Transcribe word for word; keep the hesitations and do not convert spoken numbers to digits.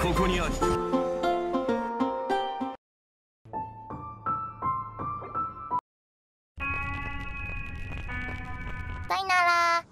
ここにあり。 さよなら。